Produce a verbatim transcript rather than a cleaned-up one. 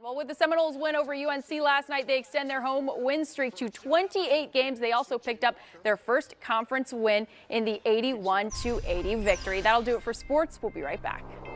Well, with the Seminoles win over U N C last night, they extend their home win streak to twenty-eight games. They also picked up their first conference win in the eighty-one to eighty victory. That'll do it for sports. We'll be right back.